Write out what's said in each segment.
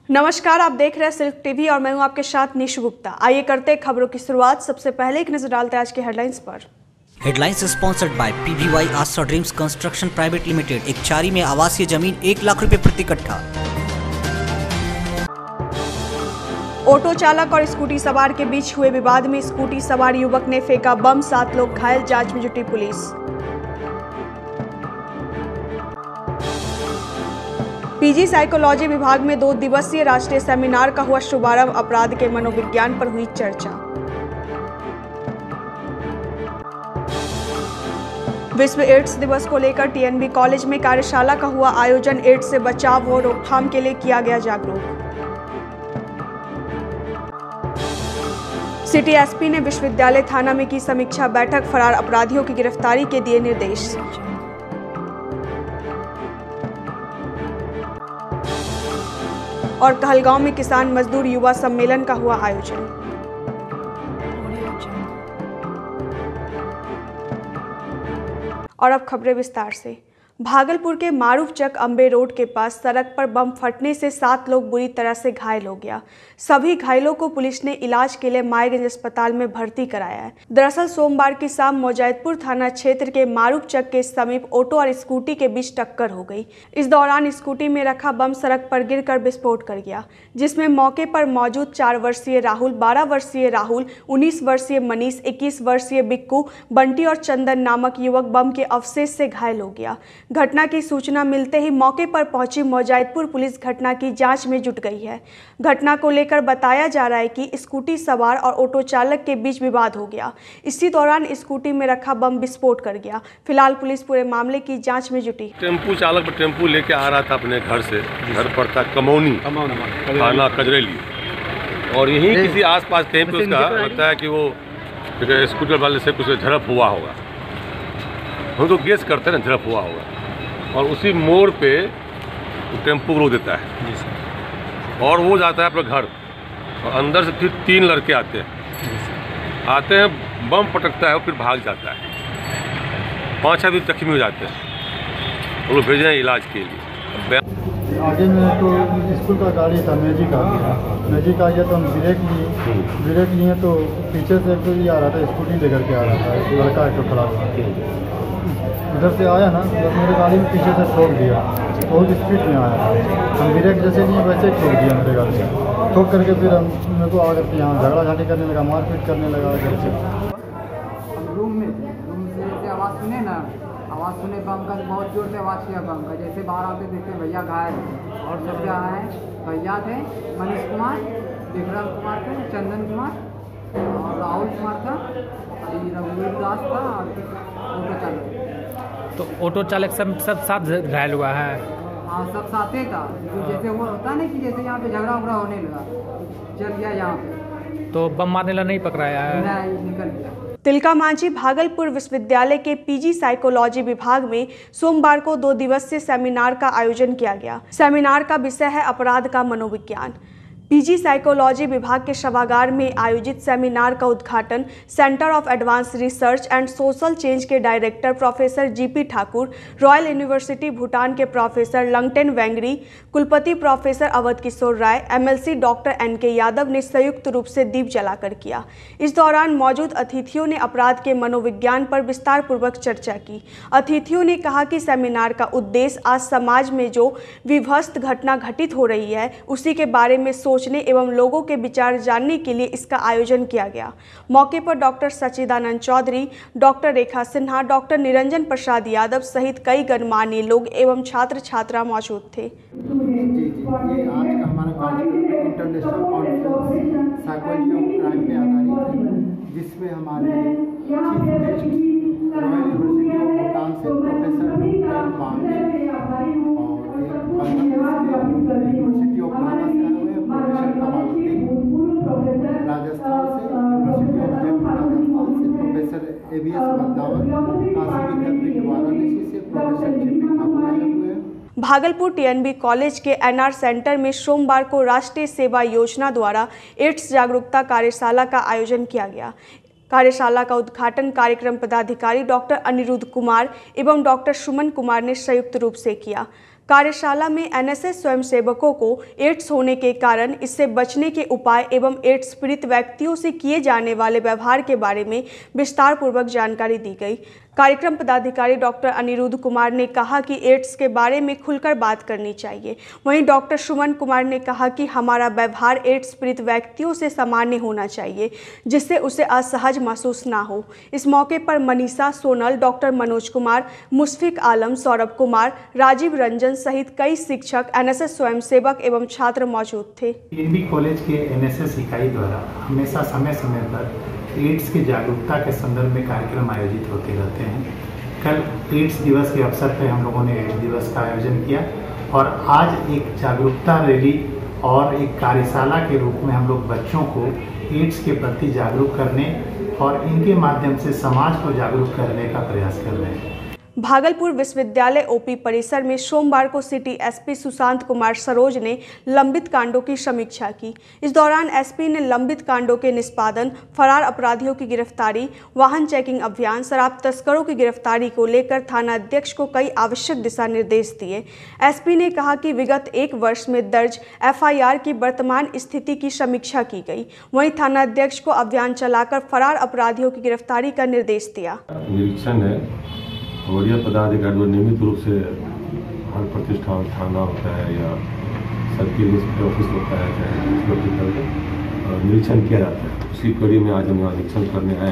नमस्कार, आप देख रहे हैं सिल्क टीवी और मैं हूं आपके साथ निशु गुप्ता। आइए करते हैं खबरों की शुरुआत। सबसे पहले एक नजर डालते हैं आज के हेडलाइंस पर। Headlines sponsored by PVY Aastha dreams construction private limited. एक चारी में आवासीय जमीन 1 लाख रुपए प्रति कट्ठा। ऑटो चालक और स्कूटी सवार के बीच हुए विवाद में स्कूटी सवार युवक ने फेंका बम, 7 लोग घायल, जांच में जुटी पुलिस। पीजी साइकोलॉजी विभाग में 2 दिवसीय राष्ट्रीय सेमिनार का हुआ शुभारंभ। अपराध के मनोविज्ञान पर हुई चर्चा। विश्व एड्स दिवस को लेकर TNB कॉलेज में कार्यशाला का हुआ आयोजन। एड्स से बचाव और रोकथाम के लिए किया गया जागरूक। सिटी एसपी ने विश्वविद्यालय थाना में की समीक्षा बैठक। फरार अपराधियों की गिरफ्तारी के दिए निर्देश। और कहलगांव में किसान मजदूर युवा सम्मेलन का हुआ आयोजन। और अब खबरें विस्तार से। भागलपुर के मारूफचक अंबे रोड के पास सड़क पर बम फटने से 7 लोग बुरी तरह से घायल हो गया। सभी घायलों को पुलिस ने इलाज के लिए मायगंज अस्पताल में भर्ती कराया है। दरअसल सोमवार की शाम मौजैदपुर थाना क्षेत्र के मारूफचक के समीप ऑटो और स्कूटी के बीच टक्कर हो गई। इस दौरान स्कूटी में रखा बम सड़क पर गिरकर विस्फोट कर गया, जिसमें मौके पर मौजूद 4 वर्षीय राहुल, 12 वर्षीय राहुल, 19 वर्षीय मनीष, 21 वर्षीय बिक्कू, बंटी और चंदन नामक युवक बम के अवशेष से घायल हो गया। घटना की सूचना मिलते ही मौके पर पहुंची मौजैदपुर पुलिस घटना की जांच में जुट गई है। घटना को लेकर बताया जा रहा है कि स्कूटी सवार और ऑटो चालक के बीच विवाद हो गया। इसी दौरान स्कूटी में रखा बम विस्फोट कर गया। फिलहाल पुलिस पूरे मामले की जांच में जुटी। टेम्पू चालक टेम्पू लेके आ रहा था अपने घर से। घर पर था कमौनी थाना कजरेली, और यहीं किसी आसपास कहीं पे उसका लगता है कि वो स्कूटर वाले से कुछ झड़प हुआ होगा। हम तो गेस करते हैं ना झड़प हुआ होगा, और उसी मोड़ पे टेम्पू रोक देता है और वो जाता है अपने घर, और अंदर से फिर 3 लड़के आते हैं, बम पटकता है और फिर भाग जाता है। 5 आदमी जख्मी हो जाते हैं, वो लोग भेजे हैं इलाज के लिए। आगे में तो स्कूल का गाड़ी था, मैजिक आ गया तो हम ब्रेक लिए तो पीछे से एक तो ये आ रहा था, स्कूटी लेकर के आ रहा था, लड़का एक तो खड़ा हुआ उधर से आया ना, तो मेरे गाड़ी में पीछे से ठोक दिया। बहुत स्पीड में आया, हम ब्रेक जैसे लिए वैसे ठोक दिया मेरे गाड़ी से। ठोक करके फिर हम मेरे को आकर के यहाँ झगड़ा झाटी करने लगा, मारपीट करने लगा घर से। हम रूम में थे, रूम से जैसे आवाज़ सुने ना, आवाज़ सुने बम का, बहुत जोर से आवाज़ किया बम का। जैसे बाहर आते देखते भैया घायल, और सब क्या है, भैया थे मनीष कुमार, विक्रम कुमार थे, चंदन कुमार और राहुल कुमार था, रघुवीर दास था, और ऑटो चालक। तो ऑटो चालक सब साथ घायल हुआ है? हाँ, सब साथे था। जैसे वो होता नहीं कि जैसे यहाँ पे झगड़ा उगड़ा होने लगा, चल गया यहाँ पे, तो बम मारने ला नहीं पकड़ाया है? नहीं, निकल गया। तिलका मांझी भागलपुर विश्वविद्यालय के पीजी साइकोलॉजी विभाग में सोमवार को 2 दिवसीय सेमिनार का आयोजन किया गया। सेमिनार का विषय है अपराध का मनोविज्ञान। पीजी साइकोलॉजी विभाग के सभागार में आयोजित सेमिनार का उद्घाटन centre of advance research and social change के director professor GP Thakur, royal university Bhutan के प्रोफेसर लंगटेन वेंगरी, कुलपति professor Awadh Kishore Rai, MLC doctor NK Yadav ने संयुक्त रूप से दीप जलाकर किया। इस दौरान मौजूद अतिथियों ने अपराध के मनोविज्ञान पर विस्तार पूर्वक चर्चा की। अतिथियों ने कहा कि सेमिनार का उद्देश्य आज समाज में जो विध्वंसक घटना घटित हो रही है उसी के बारे में सोचने एवं लोगों के विचार जानने के लिए इसका आयोजन किया गया। मौके पर doctor Sachchidanand Chaudhary, doctor Rekha Sinha, doctor Niranjan Prasad Yadav सहित कई गणमान्य लोग एवं छात्र छात्रा मौजूद थे। ये आज का हमारा international conference psychology of crime पे आधारित है, जिसमें हमारे chief guest royal university of Bhutan से प्रोफेसर पांडे और यूनिवर्सिटी ऑफ नागा से आए हुए प्रोफेसर कमालुद्दीन, राजस्थान से यूनिवर्सिटी ऑफ जयपुर राजस्थान से प्रोफेसर ABS बंदावर, काशी विद्यापीठ वाराणसी से प्रोफेसर GP ठाकुर आए हुए हैं। भागलपुर TNB कॉलेज के NR सेंटर में सोमवार को राष्ट्रीय सेवा योजना द्वारा एड्स जागरूकता कार्यशाला का आयोजन किया गया। कार्यशाला का उद्घाटन कार्यक्रम पदाधिकारी डॉक्टर अनिरुद्ध कुमार एवं डॉक्टर सुमन कुमार ने संयुक्त रूप से किया। कार्यशाला में एनएसएस स्वयंसेवकों को एड्स होने के कारण, इससे बचने के उपाय एवं एड्स पीड़ित व्यक्तियों से किए जाने वाले व्यवहार के बारे में विस्तार पूर्वक जानकारी दी गई। कार्यक्रम पदाधिकारी डॉक्टर अनिरुद्ध कुमार ने कहा कि एड्स के बारे में खुलकर बात करनी चाहिए। वहीं डॉक्टर सुमन कुमार ने कहा कि हमारा व्यवहार एड्स पीड़ित व्यक्तियों से सामान्य होना चाहिए, जिससे उसे असहज महसूस ना हो। इस मौके पर मनीषा सोनल, डॉक्टर मनोज कुमार, मुशफिक आलम, सौरभ कुमार, राजीव रंजन सहित कई शिक्षक, एनएसएस स्वयंसेवक एवं छात्र मौजूद थे। पीएनबी कॉलेज के एनएसएस इकाई द्वारा हमेशा समय समय पर एड्स की जागरूकता के संदर्भ में कार्यक्रम आयोजित होते रहते हैं। कल एड्स दिवस के अवसर पर हम लोगों ने एड्स दिवस का आयोजन किया और आज एक जागरूकता रैली और एक कार्यशाला के रूप में हम लोग बच्चों को एड्स के प्रति जागरूक करने और इनके माध्यम से समाज को जागरूक करने का प्रयास कर रहे हैं। भागलपुर विश्वविद्यालय ओपी परिसर में सोमवार को सिटी एसपी सुशांत कुमार सरोज ने लंबित कांडों की समीक्षा की। इस दौरान एसपी ने लंबित कांडों के निष्पादन, फरार अपराधियों की गिरफ्तारी, वाहन चेकिंग अभियान, शराब तस्करों की गिरफ्तारी को लेकर थाना अध्यक्ष को कई आवश्यक दिशा निर्देश दिए। एसपी ने कहा कि विगत 1 वर्ष में दर्ज एफआईआर की वर्तमान स्थिति की समीक्षा की गई। वहीं थाना अध्यक्ष को अभियान चलाकर फरार अपराधियों की गिरफ्तारी का निर्देश दिया। निरीक्षण है वरीय पदाधिकारी जो नियमित रूप से हर प्रतिष्ठान, थाना होता है या सर्किल ऑफिस होता है, चाहे निरीक्षण किया जाता है। उसी कड़ी में आज हम यहाँ निरीक्षण करने आए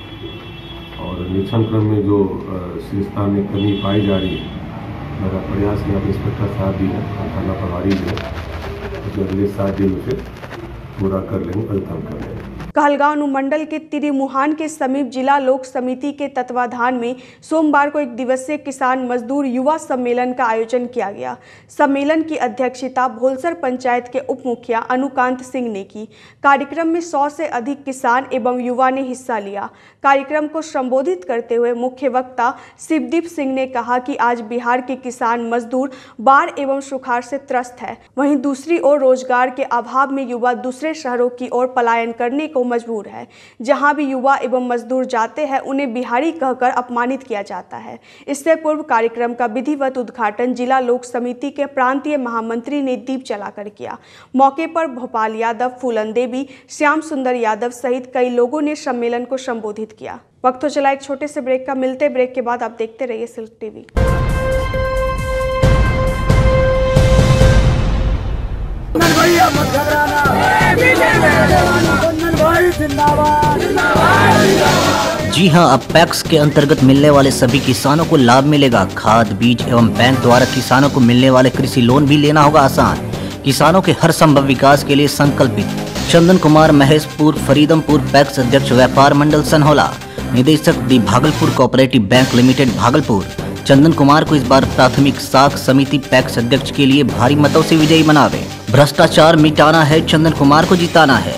और निरीक्षण क्रम में जो शिष्टता में कमी पाई जा रही है, मेरा प्रयास यहाँ पर इंस्पेक्टर साहब भी है, थाना प्रभारी भी है, जो अगले 7 दिन से पूरा कर लेंगे, अधिकतम कर लेंगे। कहलगांव अनुमंडल के तिरिमुहान के समीप जिला लोक समिति के तत्वाधान में सोमवार को 1 दिवसीय किसान मजदूर युवा सम्मेलन का आयोजन किया गया। सम्मेलन की अध्यक्षता भोलसर पंचायत के उप मुखिया अनुकांत सिंह ने की। कार्यक्रम में 100 से अधिक किसान एवं युवा ने हिस्सा लिया। कार्यक्रम को संबोधित करते हुए मुख्य वक्ता शिवदीप सिंह ने कहा कि आज बिहार के किसान मजदूर बाढ़ एवं सुखाड़ से त्रस्त है। वहीं दूसरी ओर रोजगार के अभाव में युवा दूसरे शहरों की ओर पलायन करने को मजबूर है। जहां भी युवा एवं मजदूर जाते हैं उन्हें बिहारी कहकर अपमानित किया जाता है। इससे पूर्व कार्यक्रम का विधिवत उद्घाटन जिला लोक समिति के प्रांतीय महामंत्री ने दीप जलाकर किया। मौके पर भोपाल यादव, फूलन देवी, श्याम सुंदर यादव सहित कई लोगों ने सम्मेलन को संबोधित किया। वक्त तो चला एक छोटे से ब्रेक का। मिलते ब्रेक के बाद आप देखते रहिए सिल्क टीवी। जी हां, अब पैक्स के अंतर्गत मिलने वाले सभी किसानों को लाभ मिलेगा। खाद, बीज एवं बैंक द्वारा किसानों को मिलने वाले कृषि लोन भी लेना होगा आसान। किसानों के हर संभव विकास के लिए संकल्पित चंदन कुमार महेशपुर, फरीदमपुर पैक्स अध्यक्ष व्यापार मंडल सनहौला, निदेशक the Bhagalpur cooperative bank limited Bhagalpur. Chandan Kumar को इस बार प्राथमिक साख समिति पैक्स अध्यक्ष के लिए भारी मतों से विजयी बनावे। भ्रष्टाचार मिटाना है, चंदन कुमार को जिताना है।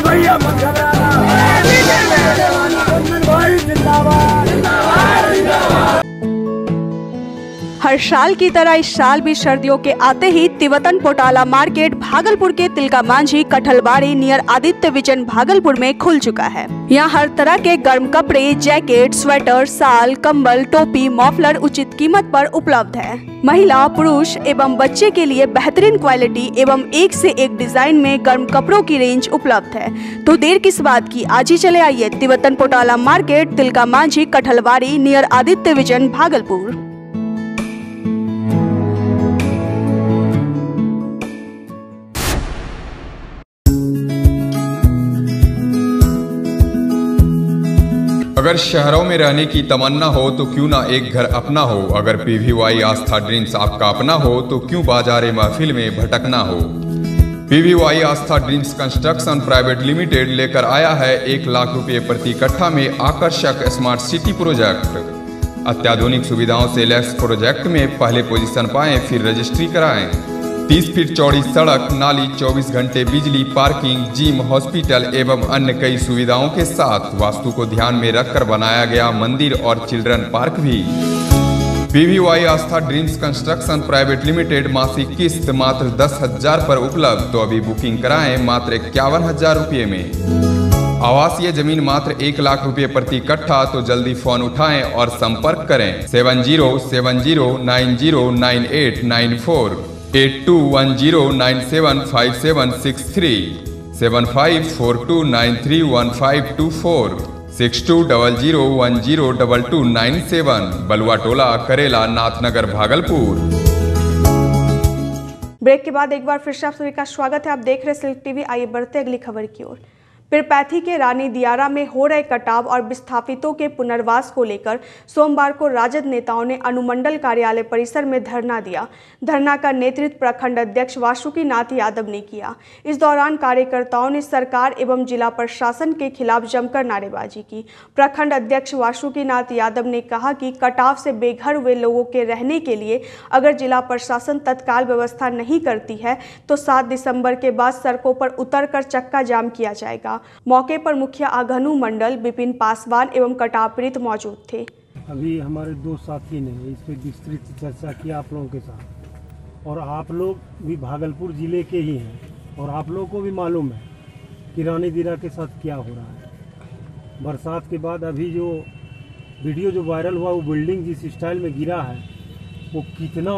हर साल की तरह इस साल भी सर्दियों के आते ही तिवतन पोटाला मार्केट भागलपुर के तिलका मांझी कठलबाड़ी नियर आदित्य विजन भागलपुर में खुल चुका है। यहाँ हर तरह के गर्म कपड़े, जैकेट, स्वेटर, साल, कंबल, टोपी, मफलर उचित कीमत पर उपलब्ध है। महिला, पुरुष एवं बच्चे के लिए बेहतरीन क्वालिटी एवं एक से एक डिजाइन में गर्म कपड़ों की रेंज उपलब्ध है। तो देर किस बात की, आज ही चले आइए Tibetan Potala market, Tilka Manjhi Kathalbari near Aditya vision Bhagalpur. अगर शहरों में रहने की तमन्ना हो तो क्यों ना एक घर अपना हो। अगर PVY आस्था ड्रीम्स आपका अपना हो तो क्यों बाजारे महफिल में भटकना हो। PVY Aastha dreams construction private limited लेकर आया है 1 लाख रुपए प्रति कट्ठा में आकर्षक स्मार्ट सिटी प्रोजेक्ट। अत्याधुनिक सुविधाओं से लैस प्रोजेक्ट में पहले पोजीशन पाएं, फिर रजिस्ट्री कराएं। 30 फीट चौड़ी सड़क, नाली, 24 घंटे बिजली, पार्किंग, जिम, हॉस्पिटल एवं अन्य कई सुविधाओं के साथ वास्तु को ध्यान में रखकर बनाया गया मंदिर और चिल्ड्रन पार्क भी। PVY Aastha dreams construction private limited मासिक किस्त मात्र 10,000 पर उपलब्ध। तो अभी बुकिंग कराएं मात्र 51,000 रुपये में। आवासीय जमीन मात्र 1 लाख रुपए प्रति कट्ठा, तो जल्दी फोन उठाएं और संपर्क करें 7070909894, 8210975763, 7542931524, 6200102297, बलुआ टोला, करेला, नाथनगर, भागलपुर। ब्रेक के बाद एक बार फिर से आप सभी का स्वागत है। आप देख रहे सिल्क टीवी। आइए बढ़ते अगली खबर की ओर। पीरपैंती के रानी दियारा में हो रहे कटाव और विस्थापितों के पुनर्वास को लेकर सोमवार को राजद नेताओं ने अनुमंडल कार्यालय परिसर में धरना दिया। धरना का नेतृत्व प्रखंड अध्यक्ष वासुकीनाथ यादव ने किया। इस दौरान कार्यकर्ताओं ने सरकार एवं जिला प्रशासन के खिलाफ जमकर नारेबाजी की। प्रखंड अध्यक्ष वासुकीनाथ यादव ने कहा कि कटाव से बेघर हुए लोगों के रहने के लिए अगर जिला प्रशासन तत्काल व्यवस्था नहीं करती है तो 7 दिसंबर के बाद सड़कों पर उतरकर चक्का जाम किया जाएगा। मौके पर मुखिया आघनू मंडल, विपिन पासवान एवं कटाव पीड़ित मौजूद थे। अभी हमारे 2 साथी ने इस पर विस्तृत चर्चा की आप लोगों के साथ, और आप लोग भी भागलपुर जिले के ही हैं और आप लोगों को भी मालूम है कि रानी दियारा के साथ क्या हो रहा है। बरसात के बाद अभी जो वीडियो जो वायरल हुआ, वो बिल्डिंग जिस स्टाइल में गिरा है वो कितना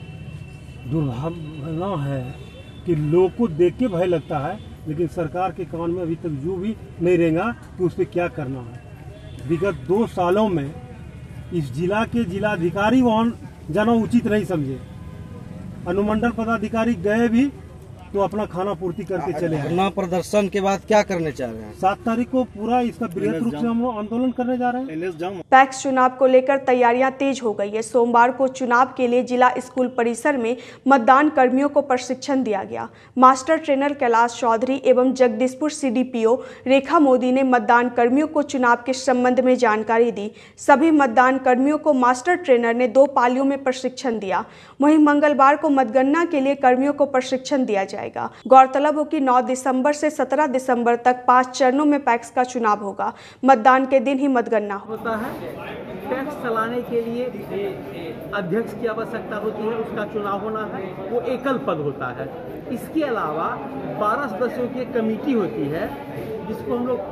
दुर्भावना है कि लोग को देख के भय लगता है, लेकिन सरकार के कान में अभी तक जो भी नहीं रहेगा कि उस पर क्या करना है। विगत 2 सालों में इस जिला के जिलाधिकारी वहाँ जाना उचित नहीं समझे। अनुमंडल पदाधिकारी गए भी तो अपना खाना पूर्ति करके चले आए। धरना प्रदर्शन के बाद क्या करने चाह रहे हैं? 7 तारीख को पूरा इसका बृहद रूप से हम आंदोलन करने जा रहे हैं। पैक्स चुनाव को लेकर तैयारियां तेज हो गई है। सोमवार को चुनाव के लिए जिला स्कूल परिसर में मतदान कर्मियों को प्रशिक्षण दिया गया। मास्टर ट्रेनर कैलाश चौधरी एवं जगदीशपुर CDPO रेखा मोदी ने मतदान कर्मियों को चुनाव के संबंध में जानकारी दी। सभी मतदान कर्मियों को मास्टर ट्रेनर ने 2 पालियों में प्रशिक्षण दिया। वहीं मंगलवार को मतगणना के लिए कर्मियों को प्रशिक्षण दिया जाएगा। गौरतलब हो कि 9 दिसंबर से 17 दिसंबर तक 5 चरणों में पैक्स का चुनाव होगा। मतदान के दिन ही मतगणना होता है। पैक्स चलाने के लिए अध्यक्ष की आवश्यकता होती है, उसका चुनाव होना है, वो एकल पद होता है। इसके अलावा 12 सदस्यों की कमेटी होती है जिसको हम लोग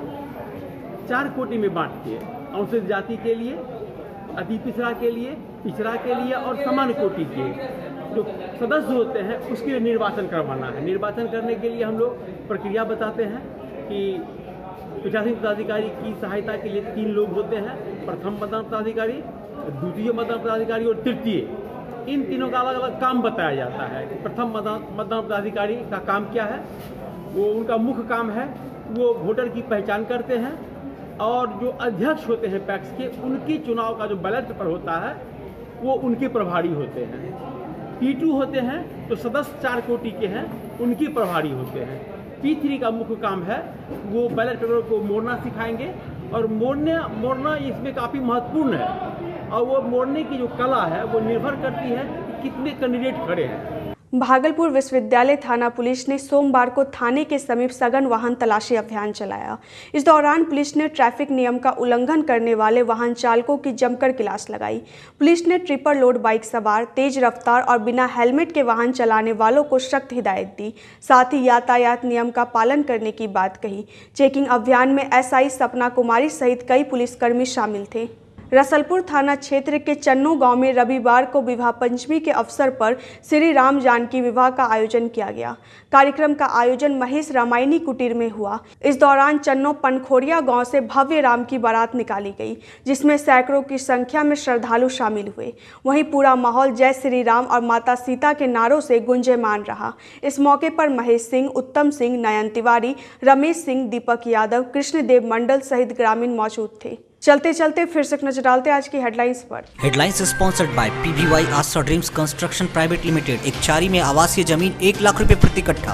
4 कोटि में बांटते हैं। अनुसूचित जाति के लिए, अति पिछड़ा के लिए, पिछड़ा के लिए और सामान्य कोटि के जो सदस्य होते हैं उसके लिए निर्वाचन करवाना है। निर्वाचन करने के लिए हम लोग प्रक्रिया बताते हैं कि पीठासीन पदाधिकारी की सहायता के लिए 3 लोग होते हैं। प्रथम मतदान पदाधिकारी, द्वितीय मतदान पदाधिकारी और तृतीय। इन तीनों का अलग अलग काम बताया जाता है। प्रथम मतदान पदाधिकारी का काम क्या है, वो उनका मुख्य काम है वो वोटर की पहचान करते हैं और जो अध्यक्ष होते हैं पैक्स के, उनकी चुनाव का जो बैलेट पेपर होता है वो उनके प्रभारी होते हैं। P2 होते हैं तो सदस्य 4 कोटि के हैं, उनके प्रभारी होते हैं। P3 का मुख्य काम है वो बैलेट पेपर को मोड़ना सिखाएंगे और मोड़ना इसमें काफ़ी महत्वपूर्ण है और वो मोड़ने की जो कला है वो निर्भर करती है कि कितने कैंडिडेट खड़े हैं। भागलपुर विश्वविद्यालय थाना पुलिस ने सोमवार को थाने के समीप सघन वाहन तलाशी अभियान चलाया। इस दौरान पुलिस ने ट्रैफिक नियम का उल्लंघन करने वाले वाहन चालकों की जमकर क्लास लगाई। पुलिस ने ट्रिपल लोड बाइक सवार, तेज रफ्तार और बिना हेलमेट के वाहन चलाने वालों को सख्त हिदायत दी। साथ ही यातायात नियम का पालन करने की बात कही। चेकिंग अभियान में SI सपना कुमारी सहित कई पुलिसकर्मी शामिल थे। रसलपुर थाना क्षेत्र के चन्नो गांव में रविवार को विवाह पंचमी के अवसर पर श्री राम जानकी विवाह का आयोजन किया गया। कार्यक्रम का आयोजन महेश रामायणी कुटीर में हुआ। इस दौरान चन्नो पनखोरिया गांव से भव्य राम की बारात निकाली गई, जिसमें सैकड़ों की संख्या में श्रद्धालु शामिल हुए। वहीं पूरा माहौल जय श्री राम और माता सीता के नारों से गुंजयमान रहा। इस मौके पर महेश सिंह, उत्तम सिंह, नयन तिवारी, रमेश सिंह, दीपक यादव, कृष्णदेव मंडल सहित ग्रामीण मौजूद थे। चलते चलते फिर से नजर डालते आज की हेडलाइंस पर। Headlines sponsored by PVY Aastha dreams construction private limited. एक चारी में आवासीय जमीन 1 लाख रुपए प्रति कट्ठा।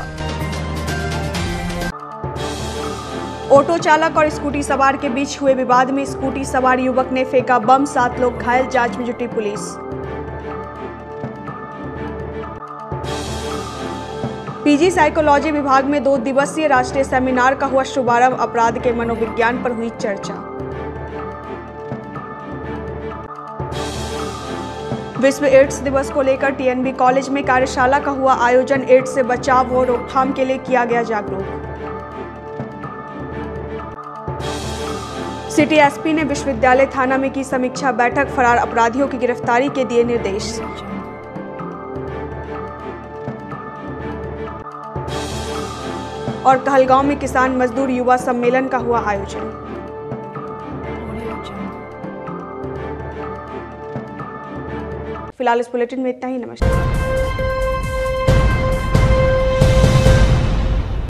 ऑटो चालक और स्कूटी सवार के बीच हुए विवाद में स्कूटी सवार युवक ने फेंका बम, 7 लोग घायल, जांच में जुटी पुलिस। PG साइकोलॉजी विभाग में 2 दिवसीय राष्ट्रीय सेमिनार का हुआ शुभारंभ। अपराध के मनोविज्ञान पर हुई चर्चा। विश्व एड्स दिवस को लेकर TNB कॉलेज में कार्यशाला का हुआ आयोजन। एड्स से बचाव और रोकथाम के लिए किया गया जागरूक। सिटी एसपी ने विश्वविद्यालय थाना में की समीक्षा बैठक, फरार अपराधियों की गिरफ्तारी के दिए निर्देश। और कहलगांव में किसान मजदूर युवा सम्मेलन का हुआ आयोजन। फिलहाल इस बुलेटिन में इतना ही। नमस्कार।